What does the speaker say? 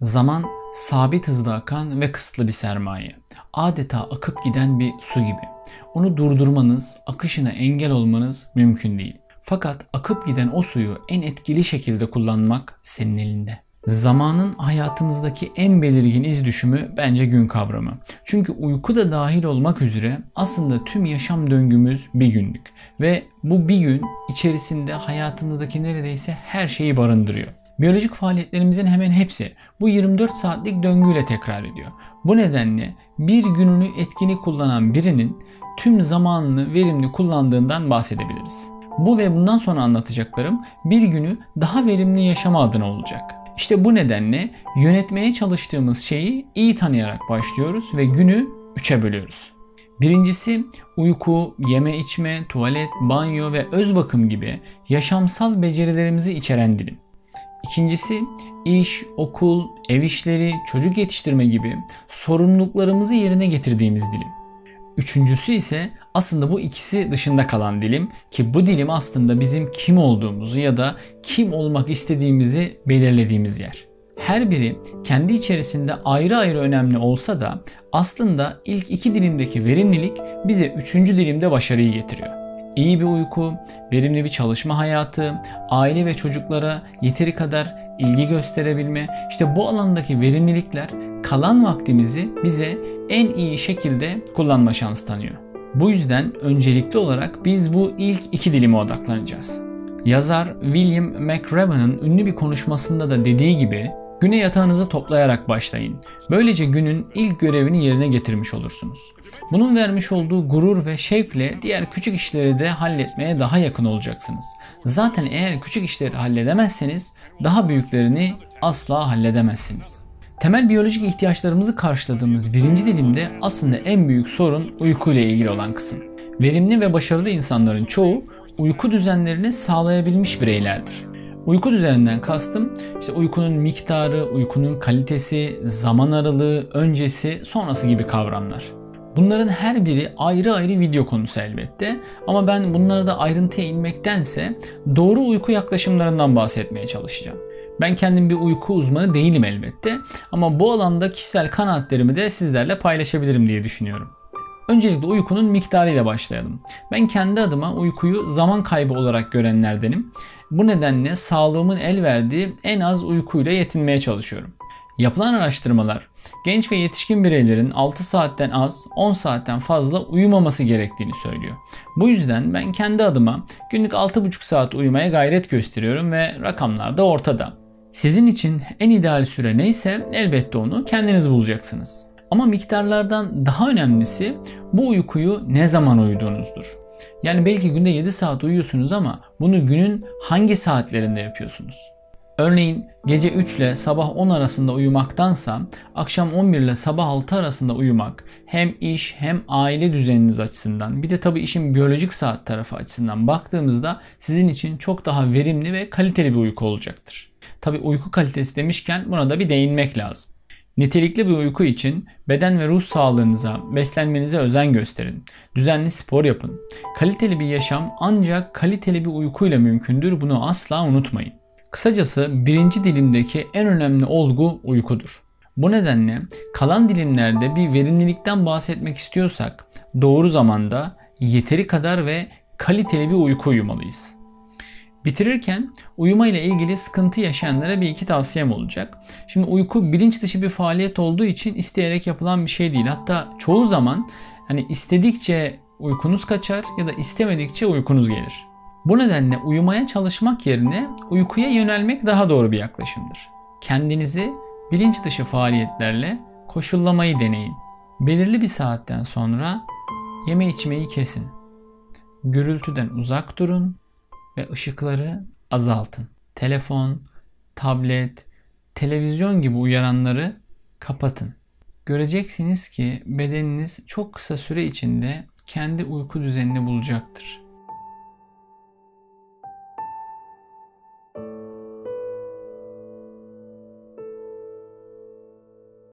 Zaman sabit hızda akan ve kısıtlı bir sermaye. Adeta akıp giden bir su gibi. Onu durdurmanız, akışına engel olmanız mümkün değil. Fakat akıp giden o suyu en etkili şekilde kullanmak senin elinde. Zamanın hayatımızdaki en belirgin iz düşümü bence gün kavramı. Çünkü uyku da dahil olmak üzere aslında tüm yaşam döngümüz bir günlük. Ve bu bir gün içerisinde hayatımızdaki neredeyse her şeyi barındırıyor. Biyolojik faaliyetlerimizin hemen hepsi bu 24 saatlik döngüyle tekrar ediyor. Bu nedenle bir gününü etkili kullanan birinin tüm zamanını verimli kullandığından bahsedebiliriz. Bu ve bundan sonra anlatacaklarım bir günü daha verimli yaşama adına olacak. İşte bu nedenle yönetmeye çalıştığımız şeyi iyi tanıyarak başlıyoruz ve günü 3'e bölüyoruz. Birincisi uyku, yeme içme, tuvalet, banyo ve öz bakım gibi yaşamsal becerilerimizi içeren dilim. İkincisi iş, okul, ev işleri, çocuk yetiştirme gibi sorumluluklarımızı yerine getirdiğimiz dilim. Üçüncüsü ise aslında bu ikisi dışında kalan dilim ki bu dilim aslında bizim kim olduğumuzu ya da kim olmak istediğimizi belirlediğimiz yer. Her biri kendi içerisinde ayrı ayrı önemli olsa da aslında ilk iki dilimdeki verimlilik bize üçüncü dilimde başarıyı getiriyor. İyi bir uyku, verimli bir çalışma hayatı, aile ve çocuklara yeteri kadar ilgi gösterebilme, işte bu alandaki verimlilikler kalan vaktimizi bize en iyi şekilde kullanma şansı tanıyor. Bu yüzden öncelikli olarak biz bu ilk iki dilime odaklanacağız. Yazar William McRaven'ın ünlü bir konuşmasında da dediği gibi güne yatağınızı toplayarak başlayın. Böylece günün ilk görevini yerine getirmiş olursunuz. Bunun vermiş olduğu gurur ve şevkle diğer küçük işleri de halletmeye daha yakın olacaksınız. Zaten eğer küçük işleri halledemezseniz daha büyüklerini asla halledemezsiniz. Temel biyolojik ihtiyaçlarımızı karşıladığımız birinci dilimde aslında en büyük sorun uykuyla ilgili olan kısım. Verimli ve başarılı insanların çoğu uyku düzenlerini sağlayabilmiş bireylerdir. Uyku düzeninden kastım işte uykunun miktarı, uykunun kalitesi, zaman aralığı, öncesi, sonrası gibi kavramlar. Bunların her biri ayrı ayrı video konusu elbette ama ben bunlara da ayrıntıya inmektense doğru uyku yaklaşımlarından bahsetmeye çalışacağım. Ben kendim bir uyku uzmanı değilim elbette ama bu alanda kişisel kanaatlerimi de sizlerle paylaşabilirim diye düşünüyorum. Öncelikle uykunun miktarıyla başlayalım. Ben kendi adıma uykuyu zaman kaybı olarak görenlerdenim. Bu nedenle sağlığımın el verdiği en az uykuyla yetinmeye çalışıyorum. Yapılan araştırmalar genç ve yetişkin bireylerin 6 saatten az, 10 saatten fazla uyumaması gerektiğini söylüyor. Bu yüzden ben kendi adıma günlük 6,5 saat uyumaya gayret gösteriyorum ve rakamlar da ortada. Sizin için en ideal süre neyse elbette onu kendiniz bulacaksınız. Ama miktarlardan daha önemlisi bu uykuyu ne zaman uyuduğunuzdur. Yani belki günde 7 saat uyuyorsunuz ama bunu günün hangi saatlerinde yapıyorsunuz? Örneğin gece 3 ile sabah 10 arasında uyumaktansa akşam 11 ile sabah 6 arasında uyumak hem iş hem aile düzeniniz açısından bir de tabii işin biyolojik saat tarafı açısından baktığımızda sizin için çok daha verimli ve kaliteli bir uyku olacaktır. Tabii uyku kalitesi demişken buna da bir değinmek lazım. Nitelikli bir uyku için beden ve ruh sağlığınıza, beslenmenize özen gösterin. Düzenli spor yapın. Kaliteli bir yaşam ancak kaliteli bir uykuyla mümkündür. Bunu asla unutmayın. Kısacası birinci dilimdeki en önemli olgu uykudur. Bu nedenle kalan dilimlerde bir verimlilikten bahsetmek istiyorsak doğru zamanda yeteri kadar ve kaliteli bir uyku uyumalıyız. Bitirirken uyuma ile ilgili sıkıntı yaşayanlara bir iki tavsiyem olacak. Şimdi uyku bilinç dışı bir faaliyet olduğu için isteyerek yapılan bir şey değil. Hatta çoğu zaman hani istedikçe uykunuz kaçar ya da istemedikçe uykunuz gelir. Bu nedenle uyumaya çalışmak yerine uykuya yönelmek daha doğru bir yaklaşımdır. Kendinizi bilinç dışı faaliyetlerle koşullamayı deneyin. Belirli bir saatten sonra yeme içmeyi kesin. Gürültüden uzak durun ve ışıkları azaltın. Telefon, tablet, televizyon gibi uyaranları kapatın. Göreceksiniz ki bedeniniz çok kısa süre içinde kendi uyku düzenini bulacaktır.